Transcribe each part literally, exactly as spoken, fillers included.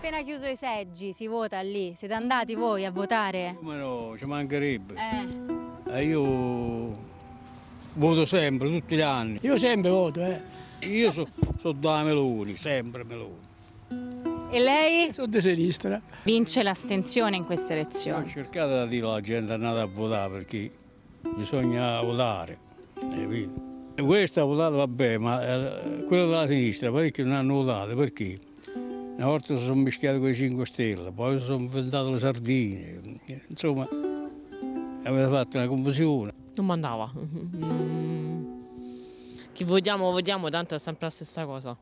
Appena chiuso i seggi, si vota lì. Siete andati voi a votare? Come no, ci mancherebbe. Eh. Eh, io voto sempre, tutti gli anni. Io sempre voto, eh. Io sono so da Meloni, sempre Meloni. E lei? Sono di sinistra. Vince l'astensione in queste Ho elezioni. cercato di dire alla gente andate a votare perché bisogna votare. Eh, questo ha votato vabbè, ma eh, quello della sinistra parecchi non hanno votato perché una volta si sono mischiati con i cinque Stelle, poi si sono inventato le sardine, insomma avete fatto una confusione. Non mandava. Mm. Chi votiamo, votiamo, tanto è sempre la stessa cosa.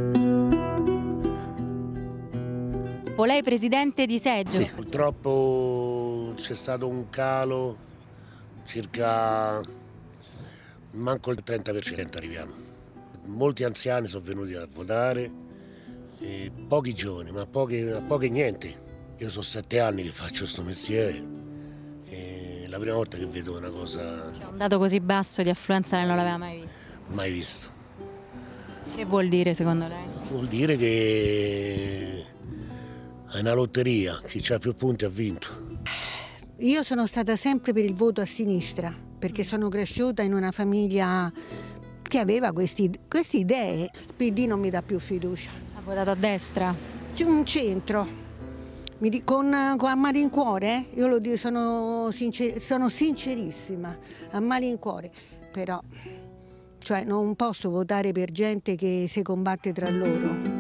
Lei presidente di seggio? Sì, purtroppo c'è stato un calo, circa manco il trenta per cento arriviamo. Molti anziani sono venuti a votare, e pochi giovani, ma pochi, pochi niente. Io sono sette anni che faccio questo mestiere e è la prima volta che vedo una cosa... Cioè, un dato così basso di affluenza lei non l'aveva mai visto? Mai visto. Che vuol dire secondo lei? Vuol dire che è una lotteria, chi ha più punti ha vinto. Io sono stata sempre per il voto a sinistra, perché sono cresciuta in una famiglia che aveva queste idee. Il P D non mi dà più fiducia. Ha votato a destra? C'è un centro, mi di, con, con a malincuore, io lo dico, sono, sincer, sono sincerissima, a malincuore, però cioè, non posso votare per gente che si combatte tra loro.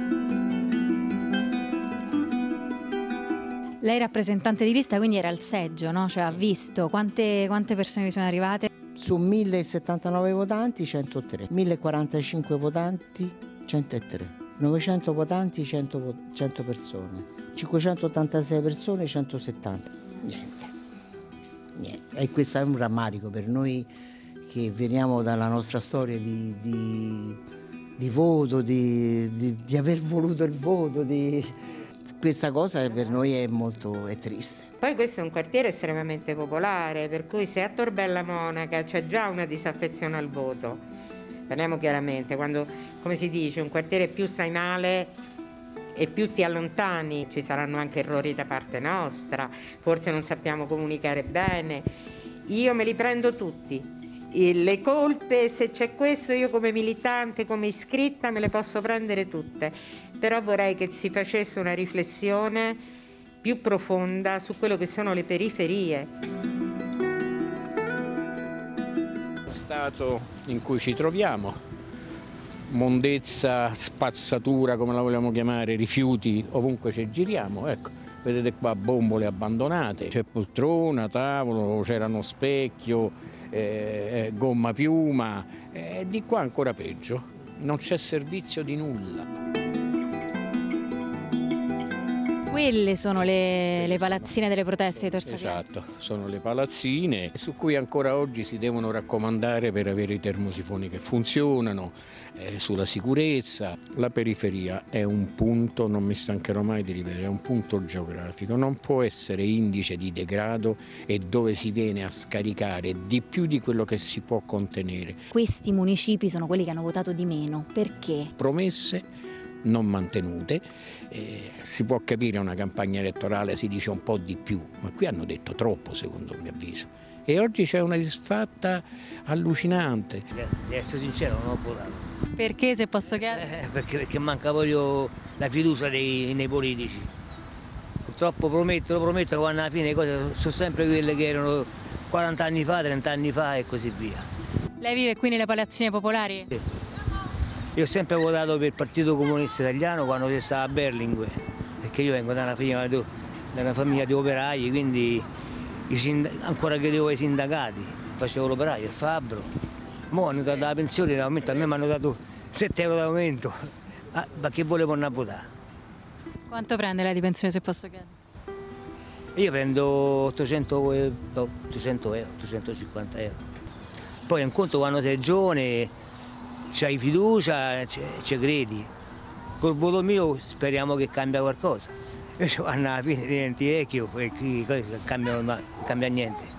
Lei rappresentante di lista, quindi era al seggio, no? Cioè ha visto quante, quante persone vi sono arrivate? Su mille settantanove votanti, centotré. mille quarantacinque votanti, centotré. novecento votanti, cento, cento persone. cinquecentottantasei persone, centosettanta. Niente. Niente. E questo è un rammarico per noi che veniamo dalla nostra storia di, di, di voto, di, di, di aver voluto il voto, di... Questa cosa per noi è molto è triste. Poi questo è un quartiere estremamente popolare, per cui se a Torbella Monaca c'è già una disaffezione al voto, parliamo chiaramente, quando, come si dice, un quartiere più stai male e più ti allontani, ci saranno anche errori da parte nostra, forse non sappiamo comunicare bene, io me li prendo tutti. Le colpe, se c'è questo, io come militante, come iscritta me le posso prendere tutte, però vorrei che si facesse una riflessione più profonda su quello che sono le periferie. Lo stato in cui ci troviamo, mondezza, spazzatura, come la vogliamo chiamare, rifiuti ovunque ci giriamo, ecco. Vedete qua bombole abbandonate, c'è poltrona, tavolo, c'era uno specchio, eh, gomma piuma, eh, di qua ancora peggio, non c'è servizio di nulla. Quelle sono le, le palazzine delle proteste di Torso Piazza. Esatto, sono le palazzine su cui ancora oggi si devono raccomandare per avere i termosifoni che funzionano, eh, sulla sicurezza. La periferia è un punto, non mi stancherò mai di ripetere, è un punto geografico, non può essere indice di degrado e dove si viene a scaricare di più di quello che si può contenere. Questi municipi sono quelli che hanno votato di meno, perché? Promesse non mantenute, eh, si può capire una campagna elettorale, si dice un po' di più, ma qui hanno detto troppo secondo il mio avviso. E oggi c'è una disfatta allucinante. Devo essere sincero, non ho votato. Perché, se posso chiedere? Eh, perché, perché manca proprio la fiducia dei, nei politici. Purtroppo promettono, promettono, quando alla fine le cose sono sempre quelle che erano quaranta anni fa, trenta anni fa e così via. Lei vive qui nelle palazzine popolari? Sì. Io ho sempre votato per il Partito Comunista Italiano quando si stava a Berlinguer, perché io vengo da una famiglia di, da una famiglia di operai, quindi ancora credevo ai sindacati, facevo l'operaio, il fabbro. Mo' hanno dato la pensione, da aumento, a me mi hanno dato sette euro d'aumento, ah, ma che volevo andare a votare? Quanto prende lei di pensione, se posso chiedere? Io prendo ottocento euro, ottocento euro, ottocentocinquanta euro. Poi un conto quando sei giovane, c'hai fiducia, ci credi. Col voto mio speriamo che cambia qualcosa. Invece quando alla fine diventi vecchio e qui cambia, cambia niente.